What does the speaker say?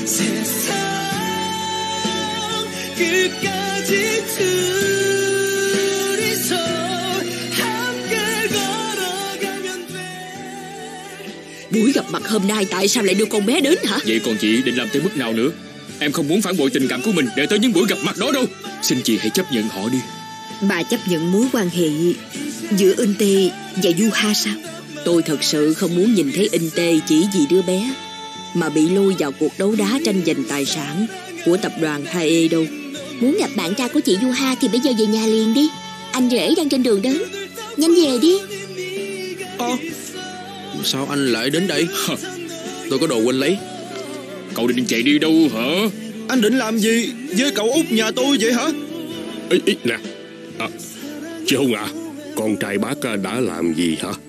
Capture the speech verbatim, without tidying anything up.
세상 끝까지 둘이서 함께 걸어가면 돼. Buổi gặp mặt hôm nay tại sao lại đưa con bé đến hả? Vậy còn chị định làm tới mức nào nữa? Em không muốn phản bội tình cảm của mình để tới những buổi gặp mặt đó đâu. Xin chị hãy chấp nhận họ đi. Bà chấp nhận mối quan hệ giữa In Tê và Du Ha sao? Tôi thật sự không muốn nhìn thấy In Tê chỉ vì đứa bé mà bị lôi vào cuộc đấu đá tranh giành tài sản của tập đoàn hai E đâu. Muốn gặp bạn trai của chị Du Ha thì bây giờ về nhà liền đi. Anh rể đang trên đường đến. Nhanh về đi. Ơ, sao anh lại đến đây? Tôi có đồ quên lấy. Cậu định chạy đi đâu hả? Anh định làm gì với cậu út nhà tôi vậy hả? Ý, ý nè à, Chị Hùng à, con trai bác đã làm gì hả?